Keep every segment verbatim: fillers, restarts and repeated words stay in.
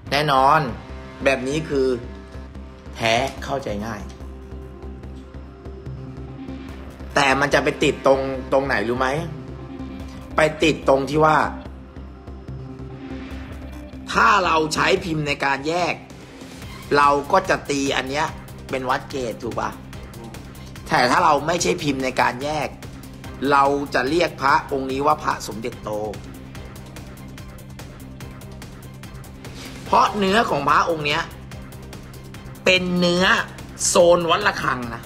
แน่นอนแบบนี้คือแท้เข้าใจง่ายแต่มันจะไปติดตรงตรงไหนรู้ไหมไปติดตรงที่ว่าถ้าเราใช้พิมพ์ในการแยกเราก็จะตีอันเนี้ยเป็นวัดเกตถูกปะแต่ถ้าเราไม่ใช่พิมพ์ในการแยกเราจะเรียกพระองค์นี้ว่าพระสมเด็จโตเพราะเนื้อของพระองค์เนี้ยเป็นเนื้อโซนวัดระฆังนะ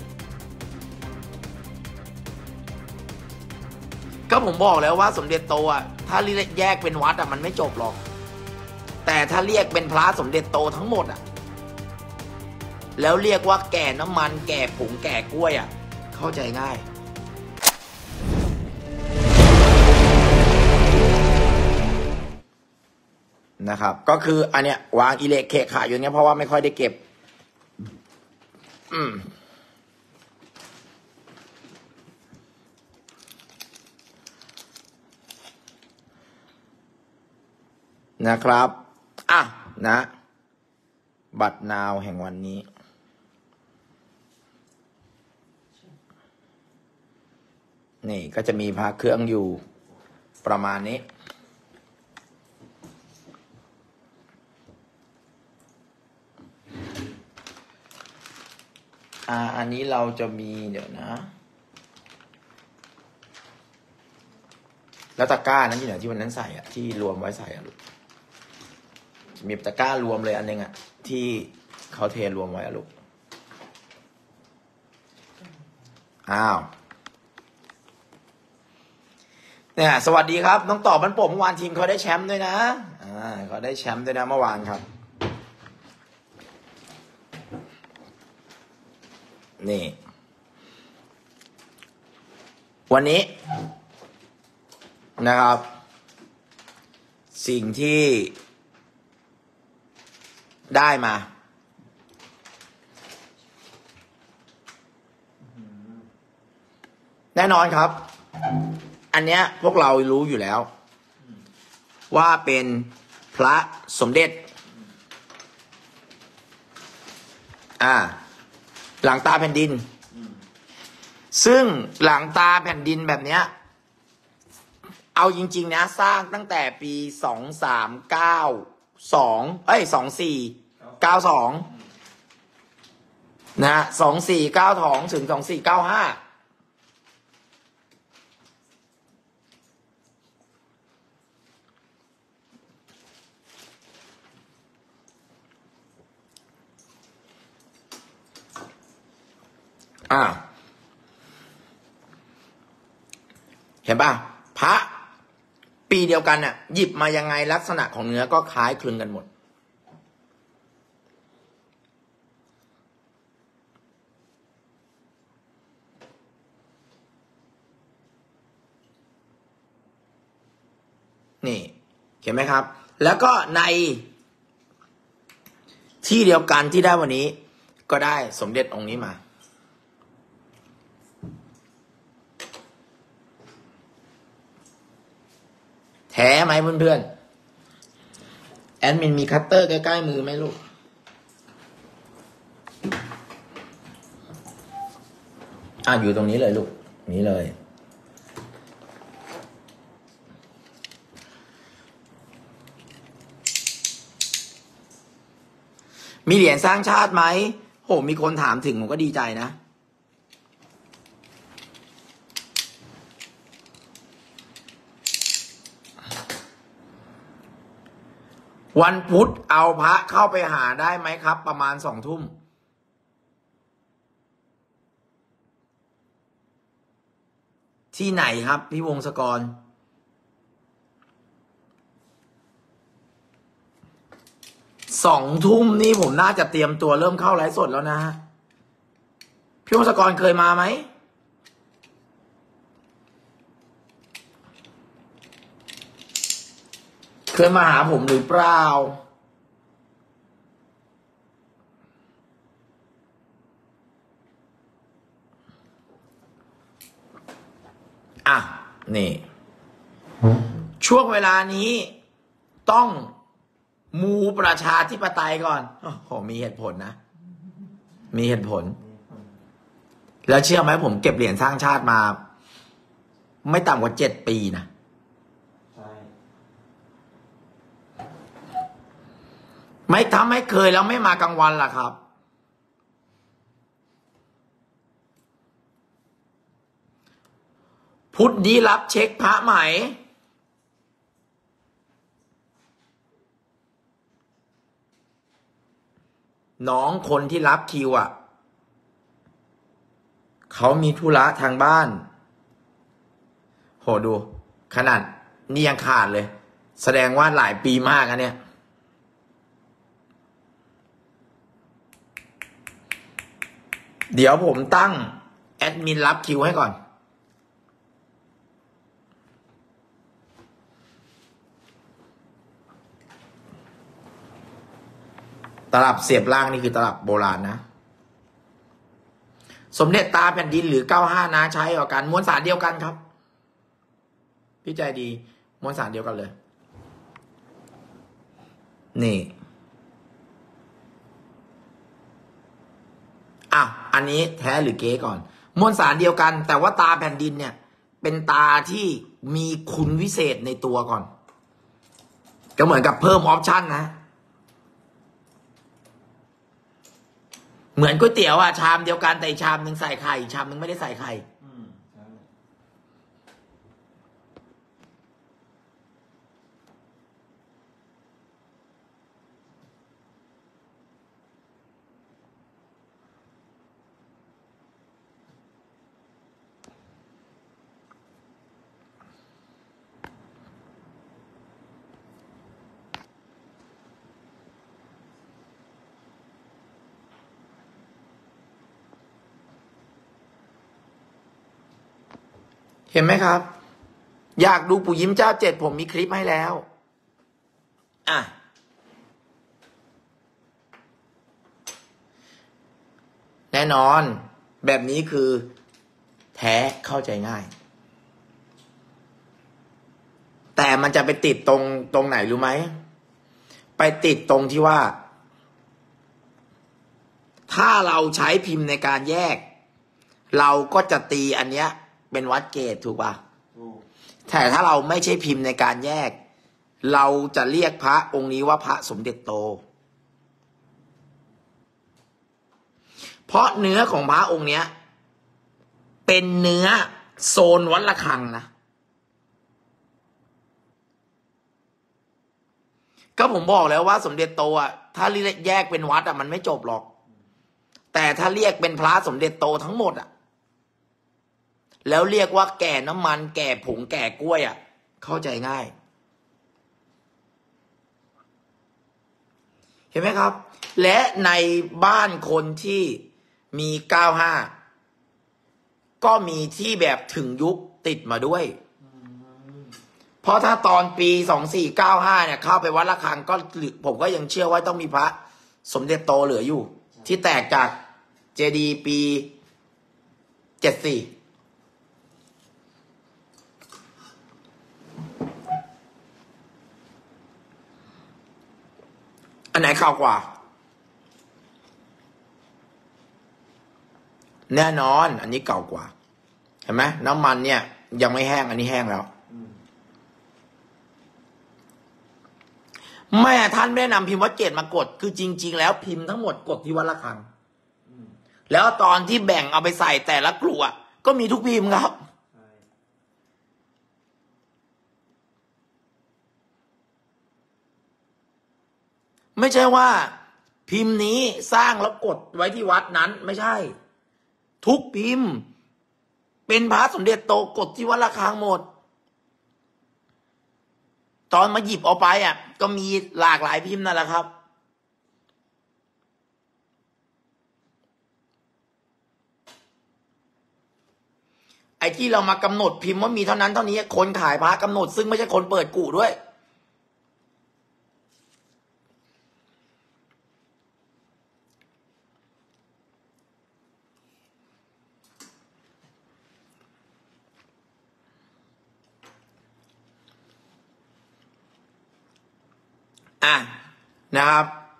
ก็ผมบอกแล้วว่าสมเด็จโตอ่ะถ้าเรียกแยกเป็นวัดอ่ะมันไม่จบหรอกแต่ถ้าเรียกเป็นพระสมเด็จโตทั้งหมดอ่ะแล้วเรียกว่าแก่น้ำมันแก่ผงแก่กล้วยอ่ะเข้าใจง่ายนะครับก็คืออันเนี้ยวางอิเล็กเคขาอยู่เนี้ยเพราะว่าไม่ค่อยได้เก็บอืมนะครับอ่ะนะบัตรนาวแห่งวันนี้นี่ก็จะมีพระเครื่องอยู่ประมาณนี้อ่าอันนี้เราจะมีเดี๋ยวนะแล้วตะกร้านั้นที่ไหนที่วันนั้นใส่อะที่รวมไว้ใส่อะลูกมีตะกร้ารวมเลยอันนึงอะที่เขาเทรวมไว้อะลูกอ้าวเนี่ยสวัสดีครับน้องต่อบันโป่งเมื่อวานทีมเขาได้แชมป์ด้วยนะอ่าเขาได้แชมป์ด้วยนะเมื่อวานครับนี่วันนี้นะครับสิ่งที่ได้มาแน่นอนครับอันเนี้ยพวกเรารู้อยู่แล้วว่าเป็นพระสมเด็จอ่าหลังตาแผ่นดินซึ่งหลังตาแผ่นดินแบบเนี้ยเอาจริงๆนะสร้างตั้งแต่ปีสองสามเก้าสองเอ้ยสองสี่เก้าสองนะสองสี่เก้าสองถึงสองสี่เก้าห้าอ่าเห็นป่ะพระปีเดียวกันน่ะหยิบมายังไงลักษณะของเนื้อก็คล้ายคลึงกันหมดนี่เห็นไหมครับแล้วก็ในที่เดียวกันที่ได้วันนี้ก็ได้สมเด็จองค์นี้มาแท้ไหมเพื่อนๆแอดมินมีคัตเตอร์ใกล้ๆมือไหมลูกอ่ะอยู่ตรงนี้เลยลูกนี้เลยมีเหรียญสร้างชาติไหมโหมีคนถามถึงผมก็ดีใจนะวันพุธเอาพระเข้าไปหาได้ไหมครับประมาณสองทุ่มที่ไหนครับพี่วงศกรสองทุ่มนี่ผมน่าจะเตรียมตัวเริ่มเข้าไลฟ์สดแล้วนะฮะพี่วงศกรเคยมาไหมเคยมาหาผมหรือเปล่าอ่ะนี่ช่วงเวลานี้ต้องมูประชาธิปไตยก่อนโอ้โหมีเหตุผลนะมีเหตุผลแล้วเชื่อไหมผมเก็บเหรียญสร้างชาติมาไม่ต่ำกว่าเจ็ดปีนะใช่ไม่ทำไม่เคยแล้วไม่มากลางวันล่ะครับพุธนี้รับเช็คพระไหมน้องคนที่รับคิวอ่ะเขามีธุระทางบ้านโหดูขนาดนี่ยังขาดเลยแสดงว่าหลายปีมากอะเนี่ยเดี๋ยวผมตั้งแอดมินรับคิวให้ก่อนตลับเสียบล่างนี่คือตลับโบราณนะสมเด็จตาแผ่นดินหรือเก้าห้านะใช้กับกันมวลสารเดียวกันครับพี่ใจดีมวลสารเดียวกันเลยนี่อ่ะอันนี้แท้หรือเก๊ก่อนมวลสารเดียวกันแต่ว่าตาแผ่นดินเนี่ยเป็นตาที่มีคุณวิเศษในตัวก่อนก็เหมือนกับเพิ่มออปชั่นนะเหมือนก๋วยเตี๋ยวอะชามเดียวกันแต่ชามหนึ่งใส่ไข่ชามหนึ่งไม่ได้ใส่ไข่เห็นไหมครับอยากดูปู่ยิ้มเจ้าเจ็ดผมมีคลิปให้แล้วอ่ะแน่นอนแบบนี้คือแท้เข้าใจง่ายแต่มันจะไปติดตรงตรงไหนรู้ไหมไปติดตรงที่ว่าถ้าเราใช้พิมพ์ในการแยกเราก็จะตีอันเนี้ยเป็นวัดเกตถูกป่ะแต่ถ้าเราไม่ใช่พิมพ์ในการแยกเราจะเรียกพระองค์นี้ว่าพระสมเด็จโตเพราะเนื้อของพระองค์เนี้ยเป็นเนื้อโซนวัดระฆังนะก็ผมบอกแล้วว่าสมเด็จโตอ่ะถ้าเรียกแยกเป็นวัดอ่ะมันไม่จบหรอกแต่ถ้าเรียกเป็นพระสมเด็จโตทั้งหมดอ่ะแล้วเรียกว่าแก่น้ำมันแก่ผงแก่กล้วยอ่ะเข้าใจง่ายเห็นไหมครับและในบ้านคนที่มีเก้าห้าก็มีที่แบบถึงยุคติดมาด้วยเพราะถ้าตอนปีสองสี่เก้าห้าเนี่ยเข้าไปวัดระฆังก็ผมก็ยังเชื่อว่าต้องมีพระสมเด็จโตเหลืออยู่ที่แตกจากเจดีย์ปีเจ็ดสี่อันไหนข่าวกว่าแน่นอนอันนี้เก่ากว่าเห็นไหมน้ำมันเนี่ยยังไม่แห้งอันนี้แห้งแล้วแม่ท่านไม่ได้นำพิมพ์วัดเกตมากดคือจริงๆแล้วพิมพ์ทั้งหมดกดที่วัดระฆังแล้วตอนที่แบ่งเอาไปใส่แต่ละกลุ่มก็มีทุกพิมพ์ครับไม่ใช่ว่าพิมพ์นี้สร้างแล้วกดไว้ที่วัดนั้นไม่ใช่ทุกพิมพ์เป็นพระสมเด็จโตกดที่วัดระฆังหมดตอนมาหยิบเอาไปอ่ะก็มีหลากหลายพิมพ์นั่นแหละครับไอ้ที่เรามากำหนดพิมพ์ว่ามีเท่านั้นเท่านี้คนขายพระกำหนดซึ่งไม่ใช่คนเปิดกู่ด้วยอ่ะนะครับ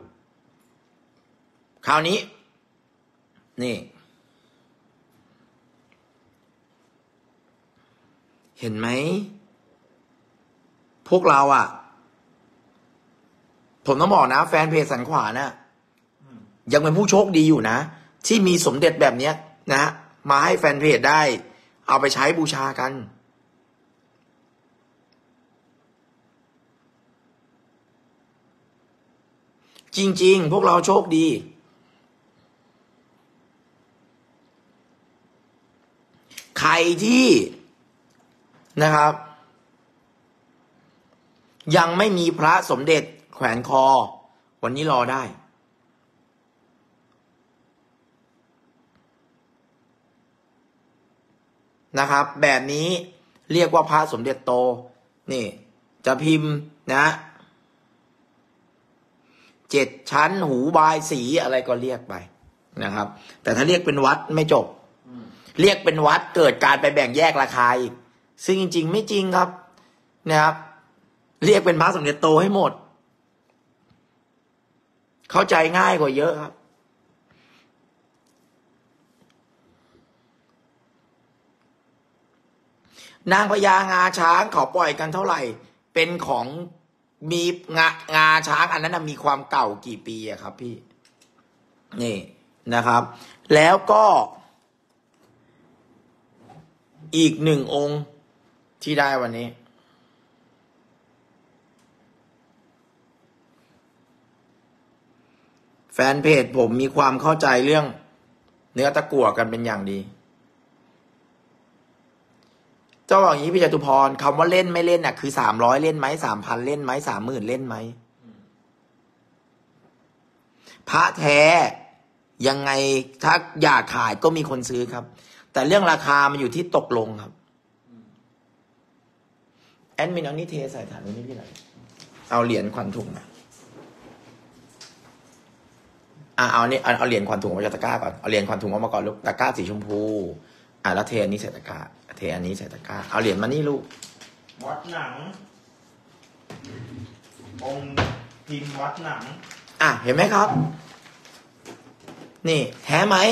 คราวนี้นี่เห็นไหมพวกเราอ่ะผมต้องบอกนะแฟนเพจสันขวานะยังเป็นผู้โชคดีอยู่นะที่มีสมเด็จแบบเนี้ยนะมาให้แฟนเพจได้เอาไปใช้บูชากันจริงๆพวกเราโชคดีใครที่นะครับยังไม่มีพระสมเด็จแขวนคอวันนี้รอได้นะครับแบบนี้เรียกว่าพระสมเด็จโตนี่จะพิมพ์นะเจ็ดชั้นหูบายสีอะไรก็เรียกไปนะครับแต่ถ้าเรียกเป็นวัดไม่จบเรียกเป็นวัดเกิดการไปแบ่งแยกราคาอีกซึ่งจริงๆไม่จริงครับนะครับเรียกเป็นพระสมเด็จโตให้หมดเข้าใจง่ายกว่าเยอะครับนางพญางาช้างเขาปล่อยกันเท่าไหร่เป็นของมีงางาช้างอันนั้นมีความเก่ากี่ปีอะครับพี่นี่นะครับแล้วก็อีกหนึ่งองค์ที่ได้วันนี้แฟนเพจผมมีความเข้าใจเรื่องเนื้อตะกั่วกันเป็นอย่างดีเจ้าบอกอย่างนี้พี่จตุพรคำว่าเล่นไม่เล่นน่ะคือสามร้อยเล่นไหมสามพันเล่นไหมสามหมื่นเล่นไหมพระแท้ยังไงถ้าอยากขายก็มีคนซื้อครับแต่เรื่องราคามันอยู่ที่ตกลงครับแอดมินเอานี่เทใส่ถาดนี้พี่หน่อยเอาเหรียญขวัญถุงนะอ่ะเอานี่เอาเหรียญขวัญถุงมาจากตะกร้าก่อนเอาเหรียญขวัญถุงออกมาก่อนลูกตะกร้าสีชมพูอ่ะแล้วเทอันนี้ใส่ตะกร้าเทอันนี้ใส่ตะกร้าเอาเหรียญมานี่ลูกวัดหนังองค์พิมพ์วัดหนังอ่ะเห็นไหมครับนี่แท้ไหม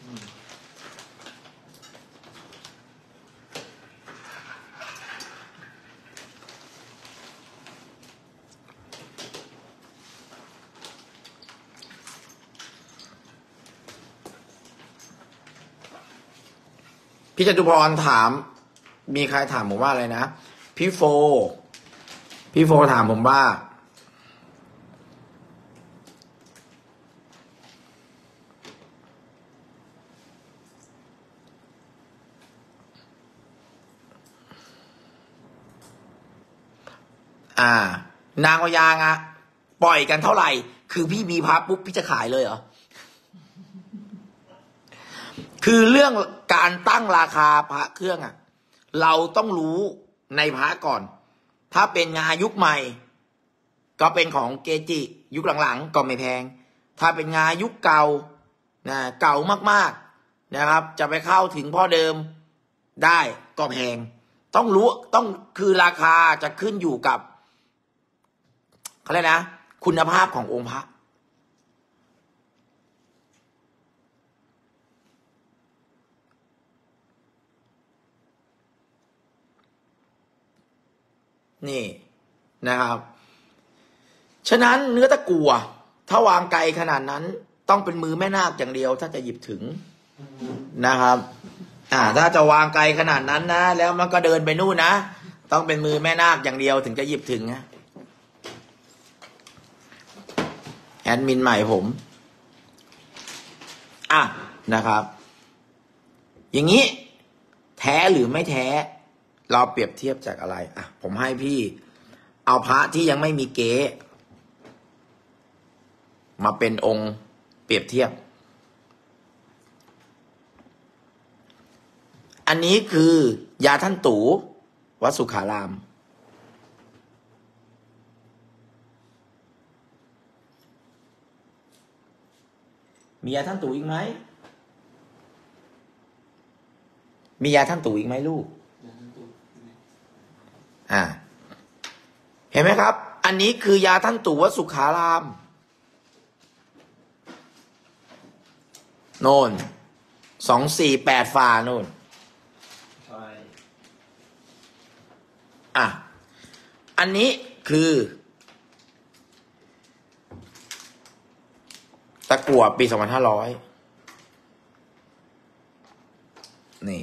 พี่จตุพรถามมีใครถามผมว่าอะไรนะพี่โฟพี่โฟถามผมว่าอ่านางพญางะปล่อยกันเท่าไหร่คือพี่มีพระปุ๊บพี่จะขายเลยเหรอคือเรื่องการตั้งราคาพระเครื่องอ่ะเราต้องรู้ในพระก่อนถ้าเป็นงายุคใหม่ก็เป็นของเกจิยุคหลังๆก็ไม่แพงถ้าเป็นงายุคเก่านะเก่ามากๆนะครับจะไปเข้าถึงพ่อเดิมได้ก็แพงต้องรู้ต้องคือราคาจะขึ้นอยู่กับเขาเรียกนะคุณภาพขององค์พระนี่นะครับฉะนั้นเนื้อตะกั่วถ้าวางไกลขนาดนั้นต้องเป็นมือแม่นาคอย่างเดียวถ้าจะหยิบถึงนะครับอ่าถ้าจะวางไกลขนาดนั้นนะแล้วมันก็เดินไปนู่นนะต้องเป็นมือแม่นาคอย่างเดียวถึงจะหยิบถึงนะแอดมินใหม่ผมอ่ะนะครับอย่างนี้แท้หรือไม่แท้เราเปรียบเทียบจากอะไรอ่ะผมให้พี่เอาพระที่ยังไม่มีเก๊มาเป็นองค์เปรียบเทียบอันนี้คือยาท่านตู่วัดสุขารามมียาท่านตู่อีกไหมมียาท่านตู่อีกไหมลูกอ่าเห็นไหมครับอันนี้คือยาท่านตู่วัดสุขารามโน่นสองสี่แปดฝ่าโน่นใช่อ่ะอันนี้คือตะกั่วปีสองพันห้าร้อยนี่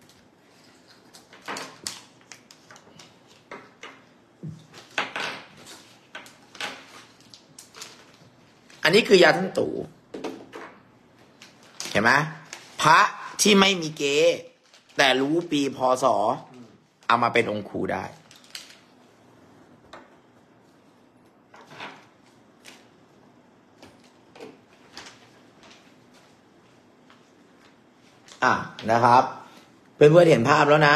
อันนี้คือยาท่านตู่เห็นไหมพระที่ไม่มีเก๊แต่รู้ปีพศเอามาเป็นองค์ครูได้อ่ะนะครับเพื่อนๆเห็นภาพแล้วนะ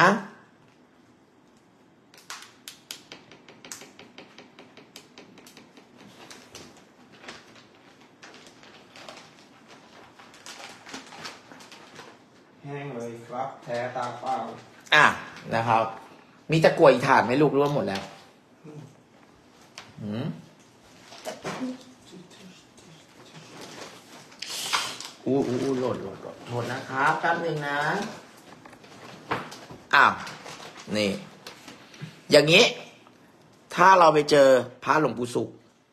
แห้งเลยครับแท้ตาเปล่าอ่ะนะครับ มีตะกั่วอีกถาดไหมลูกร่วมหมดแล้วหืมอู้อู้อู้โหลดโหลดโหลดโหลดนะครับแป๊บหนึ่งนะอ้าวนี่ อย่างนี้ ถ้าเราไปเจอพระหลวงปู่สุข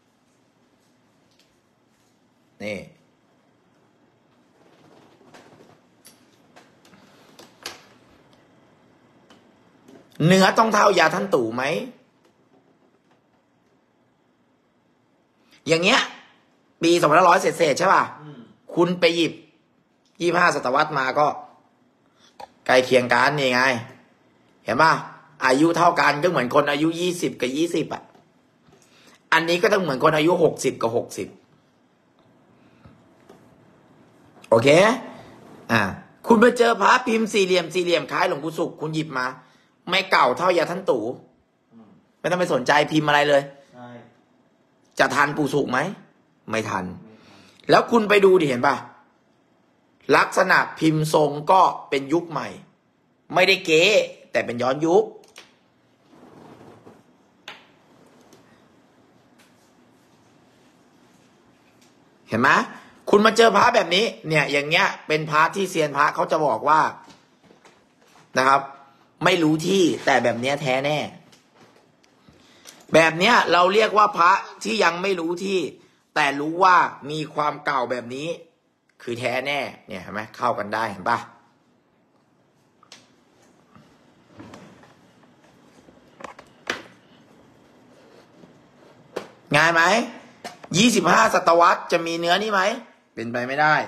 นี่เนื้อต้องเท่ายาท่านตู่ไหมอย่างเงี้ยปีสองพันห้าร้อยเศษๆใช่ป่ะคุณไปหยิบยี่ห้าศตวรรษมาก็ใกล้เคียงกันนี่ไงเห็นป่ะอายุเท่ากันก็เหมือนคนอายุยี่สิบกับยี่สิบอ่ะอันนี้ก็ต้องเหมือนคนอายุหกสิบกับหกสิบโอเคอ่าคุณไปเจอพระพิมพ์สี่เหลี่ยมสี่เหลี่ยมคล้ายหลวงปู่ศุกร์คุณหยิบมาไม่เก่าเท่ายาท่านตู่ไม่ต้องไปสนใจพิมพ์อะไรเลยจะทันปู่ศุกร์ไหมไม่ทันแล้วคุณไปดูดิเห็นป่ะลักษณะพิมพ์ทรงก็เป็นยุคใหม่ไม่ได้เก๋แต่เป็นย้อนยุคเห็นไหมคุณมาเจอพระแบบนี้เนี่ยอย่างเงี้ยเป็นพระที่เซียนพระเขาจะบอกว่านะครับไม่รู้ที่แต่แบบเนี้ยแท้แน่แบบเนี้ยเราเรียกว่าพระที่ยังไม่รู้ที่แต่รู้ว่ามีความเก่าแบบนี้คือแท้แน่เนี่ยเห็นไหมเข้ากันได้เห็นปะง่ายไหมยี่สิบห้าศตวรรษจะมีเนื้อนี้ไหมเป็นไปไม่ได้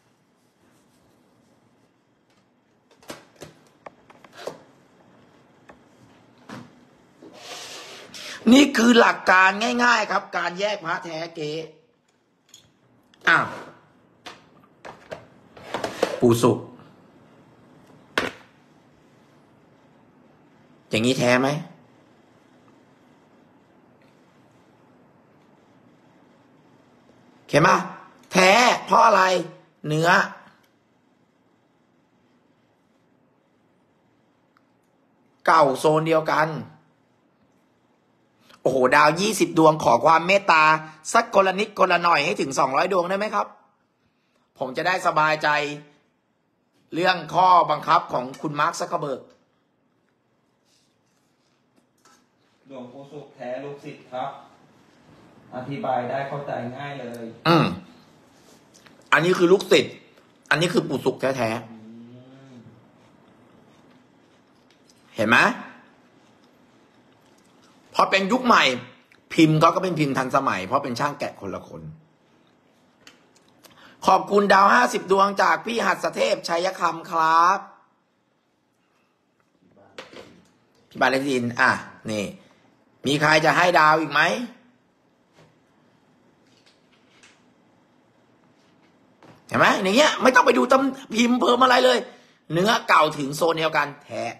นี่คือหลักการง่ายๆครับการแยกพระแท้เก๊อ้าวปู่ศุกร์อย่างนี้แท้ไหมเห็นไหมแท้เพราะอะไรเนื้อเก่าโซนเดียวกันโอ้โหดาวยี่สิบดวงขอความเมตตาสักคนละนิดคนละหน่อยให้ถึงสองร้อยดวงได้ไหมครับผมจะได้สบายใจเรื่องข้อบังคับของคุณมาร์คซักเคอร์เบิร์กหลวงปู่สุขแท้ลูกศิษย์ครับอธิบายได้เข้าใจง่ายเลยอืมอันนี้คือลูกศิษย์อันนี้คือปู่สุขแท้ๆเห็นไหมพอเป็นยุคใหม่พิมพ์เขาก็เป็นพิมพ์ทันสมัยเพราะเป็นช่างแกะคนละคนขอบคุณดาวห้าสิบดวงจากพี่หัสเทพชัยคำครับพี่บาลเลตินอ่ะนี่มีใครจะให้ดาวอีกไหมเห็นไหมอย่างเงี้ยไม่ต้องไปดูตำพิมพ์เพิ่มอะไรเลยเนื้อเก่าถึงโซนเดียวกันแท้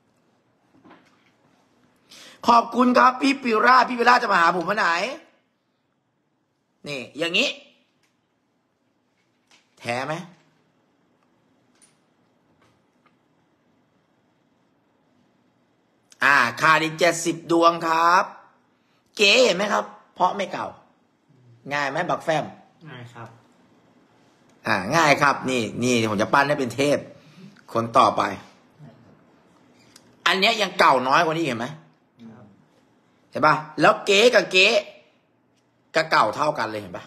ขอบคุณครับพี่ปิวราพี่ปิวราจะมาหาผมวันไหนนี่อย่างนี้แท้ไหมอ่าขาดอีกเจ็ดสิบดวงครับเก๋เห็นไหมครับเพราะไม่เก่าง่ายไหมบักแฟมง่ายครับอ่าง่ายครับ นี่นี่ผมจะปั้นให้เป็นเทพ คนต่อไป อันเนี้ยยังเก่าน้อยกว่านี้เห็นไหมเห็นปะแล้วเก๊กับเก๊ก็เก่าเท่ากันเลยเห็นปะ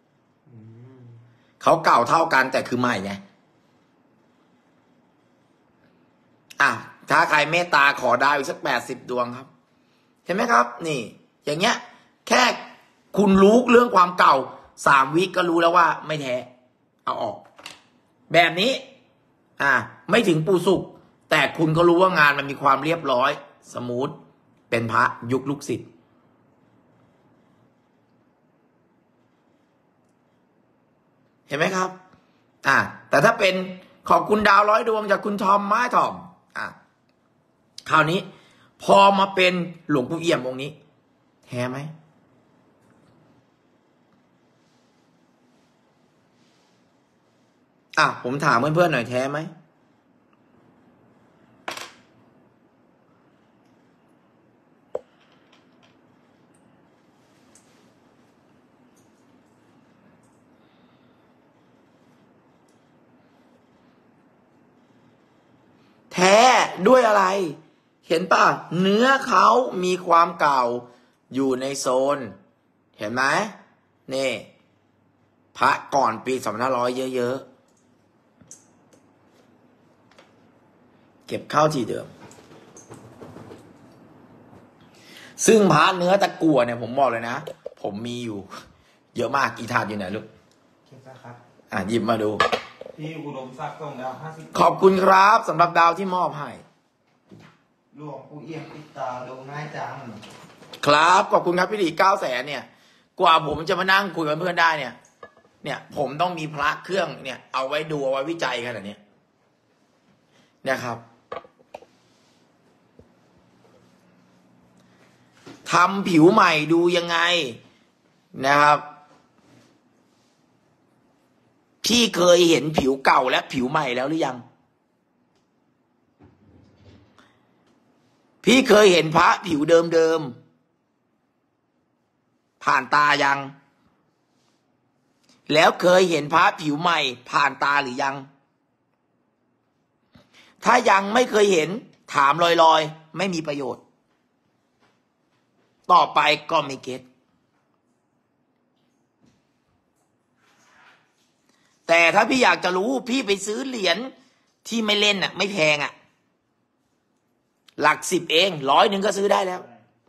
เขาเก่าเท่ากันแต่คือใหม่ไงอ่ะถ้าใครเมตตาขอดาวอีกสักแปดสิบดวงครับ เห็นไหมครับ นี่ อย่างเงี้ย แค่คุณรู้เรื่องความเก่าสามวิก็รู้แล้วว่าไม่แท้เอาออก แบบนี้ อ่ะไม่ถึงปูสุกแต่คุณก็รู้ว่างานมันมีความเรียบร้อย สมูทเป็นพระยุคลูกศิษย์เห็นไหมครับ อ่ะแต่ถ้าเป็นขอบคุณดาวร้อยดวงจากคุณทอมไม้ทอมอ่ะคราวนี้ พอมาเป็นหลวงปู่เอี่ยมองค์นี้แท้ไหมอ่ะผมถามเพื่อนๆหน่อยแท้ไหมแท้ด้วยอะไรเห็นป่ะเนื้อเขามีความเก่าอยู่ในโซนเห็นไหมนี่พระก่อนปีสองพันห้าร้อยเยอะๆเก็บเข้าที่เดิมซึ่งพระเนื้อตะกั่วเนี่ยผมบอกเลยนะผมมีอยู่เยอะมากอีถาดอยู่ไหนลูกเก็บครับอ่ะหยิบมาดูพี่อุดมศักดิ์ส่งดาวห้าสิบขอบคุณครับสำหรับดาวที่มอบให้หลวงปู่เอี่ยมปิดตาลงง่ายจังครับขอบคุณครับพี่ดีเก้าแสนเนี่ยกว่าผมจะมานั่งคุยกับเพื่อนได้เนี่ยเนี่ยผมต้องมีพระเครื่องเนี่ยเอาไว้ดูเอาไว้วิจัยขนาดนี้นะครับทำผิวใหม่ดูยังไงนะครับพี่เคยเห็นผิวเก่าและผิวใหม่แล้วหรือยังพี่เคยเห็นพระผิวเดิมๆผ่านตายังแล้วเคยเห็นพระผิวใหม่ผ่านตาหรือยังถ้ายังไม่เคยเห็นถามลอยๆไม่มีประโยชน์ต่อไปก็ไม่เก็ตแต่ถ้าพี่อยากจะรู้พี่ไปซื้อเหรียญที่ไม่เล่นน่ะไม่แพงอ่ะหลักสิบเองร้อยหนึ่งก็ซื้อได้แล้ว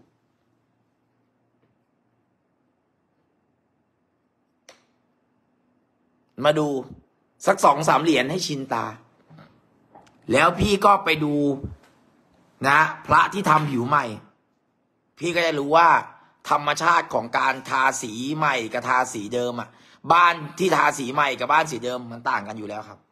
มาดูสักสองสามเหรียญให้ชินตาแล้วพี่ก็ไปดูนะพระที่ทำผิวใหม่พี่ก็จะรู้ว่าธรรมชาติของการทาสีใหม่กับทาสีเดิมอ่ะบ้านที่ทาสีใหม่กับบ้านสีเดิมมันต่างกันอยู่แล้วครับ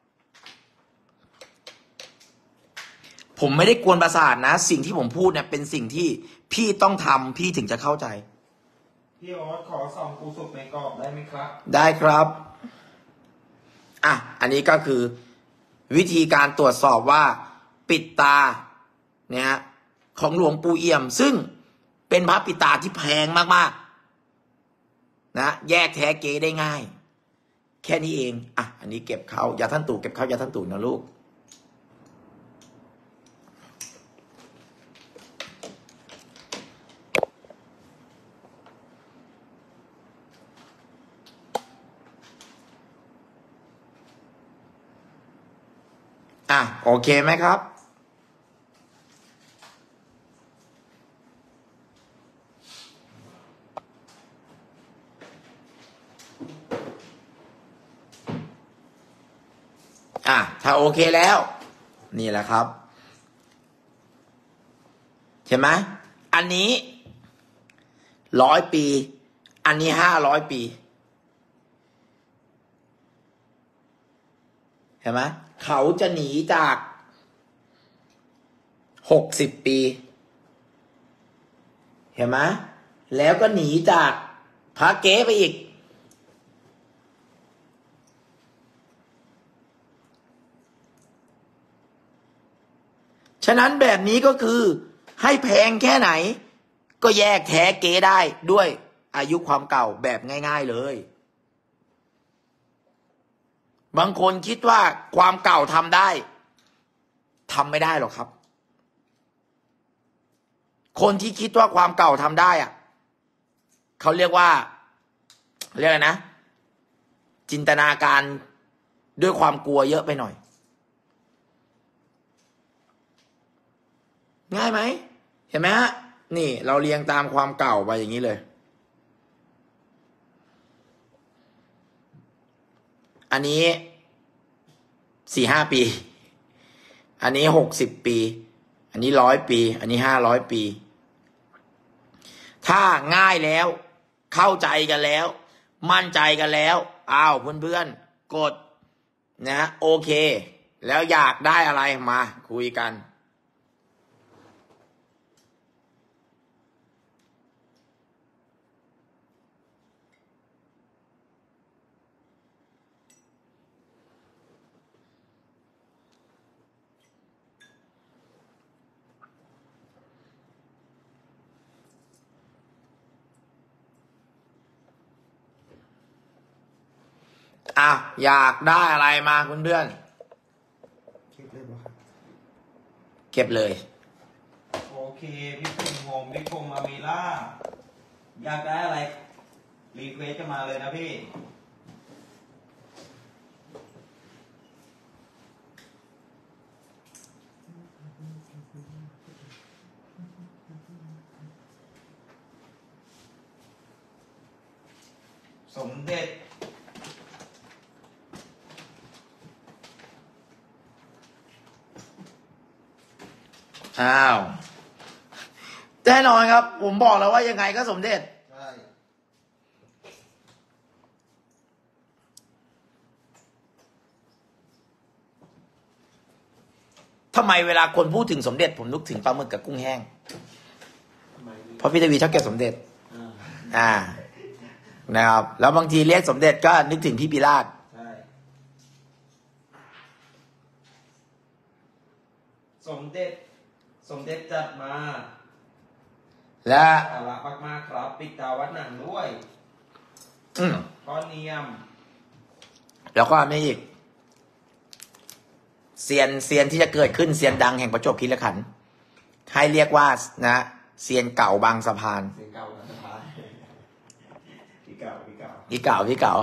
ผมไม่ได้กวนประสาทนะสิ่งที่ผมพูดเนี่ยเป็นสิ่งที่พี่ต้องทำพี่ถึงจะเข้าใจพี่โอ๊ตขอส่องปูสุกในกรอบได้ไหมครับได้ครับอ่ะอันนี้ก็คือวิธีการตรวจสอบว่าปิดตาเนี่ยของหลวงปู่เอี่ยมซึ่งเป็นพระปิดตาที่แพงมากๆนะแยกแท้เก๋ได้ง่ายแค่นี้เองอ่ะอันนี้เก็บเข้ายาท่านตู่เก็บเข้ายาท่านตู่นะลูกอ่ะโอเคไหมครับอ่ะถ้าโอเคแล้วนี่แหละครับเห็นไหมอันนี้ร้อยปีอันนี้ห้าร้อยปีเห็นไหมเขาจะหนีจากหกสิบปีเห็นไหมแล้วก็หนีจากพระเก๊ไปอีกฉะนั้นแบบนี้ก็คือให้แพงแค่ไหนก็แยกแท้เก๊ได้ด้วยอายุความเก่าแบบง่ายๆเลยบางคนคิดว่าความเก่าทำได้ทำไม่ได้หรอกครับ คนที่คิดว่าความเก่าทำได้อะเขาเรียกว่าเรียกอะไรนะจินตนาการด้วยความกลัวเยอะไปหน่อยง่ายไหมเห็นไหมฮะนี่เราเรียงตามความเก่าไปอย่างนี้เลยอันนี้สี่ห้าปีอันนี้หกสิบปีอันนี้ร้อยปีอันนี้ห้าร้อยปีถ้าง่ายแล้วเข้าใจกันแล้วมั่นใจกันแล้วอ้าวเพื่อนๆกดนะโอเคแล้วอยากได้อะไรมาคุยกันอ่ะอยากได้อะไรมาคุณเพื่อนเก็บเลยบ่ครับเก็บเลยโอเคพี่คุมโฮมพี่คุมอามีล่าอยากได้อะไรรีเควสจะมาเลยนะพี่สมเด็จอ้าวแน่นอนครับผมบอกแล้วว่ายังไงก็สมเด็จใช่ทำไมเวลาคนพูดถึงสมเด็จผมนึกถึงปลาหมึกกับกุ้งแห้งเพราะพี่ทวีชอบเก็บสมเด็จอ่านะครับแล้วบางทีเรียกสมเด็จก็นึกถึงพี่ปิราชใช่สมเด็จสมเด็จจัดมาและสาระมากๆครับปิดตาวัดหนังด้วยอืมข้อเนียมแล้วก็ไม่อีกเซียนเซียนที่จะเกิดขึ้นเซียนดังแห่งประจวบคีรีขันธ์ให้เรียกว่านะเซียนเก่าบางสะพานเซียนเก่าบางสะพานพี่เก่าพี่เก่าพี่เก่าพี่เก่า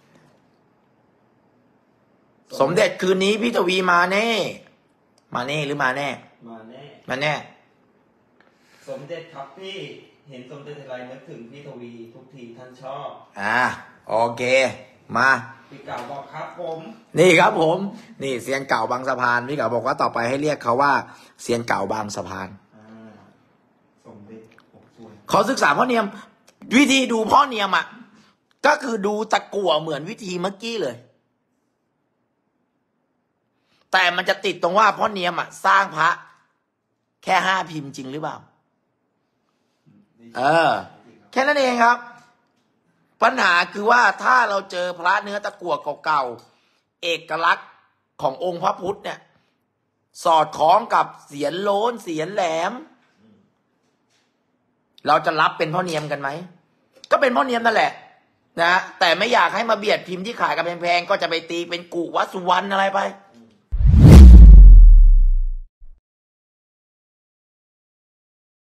สมเด็จคืนนี้พี่ทวีมาแน่มาแน่หรือมาแน่มาแน่มาแน่สมเด็จครับพี่เห็นสมเด็จอะไรนึกถึงพี่ทวีทุกทีท่านชอบอ่าโอเคมาพี่เก่าบอกครับผมนี่ครับผมนี่เซียนเก่าบางสะพานพี่เก่าบอกว่าต่อไปให้เรียกเขาว่าเซียนเก่าบางสะพานสมเด็จเขาศึกษาพ่อเนียมวิธีดูพ่อเนียมอ่ะก็คือดูตะกั่วเหมือนวิธีเมื่อกี้เลยแต่มันจะติดตรงว่าพ่อเนียมอ่ะสร้างพระแค่ห้าพิมพ์จริงหรือเปล่าเออแค่นั้นเองครับปัญหาคือว่าถ้าเราเจอพระเนื้อตะกั่วเก่าๆเอกลักษณ์ขององค์พระพุทธเนี่ยสอดคล้องกับเสียนโล้นเสียนแหลมเราจะรับเป็นพ่อเนียมกันไหมก็เป็นพ่อเนียมนั่นแหละนะแต่ไม่อยากให้มาเบียดพิมพ์ที่ขายกันแพงๆก็จะไปตีเป็นกุวัดสุวรรณอะไรไป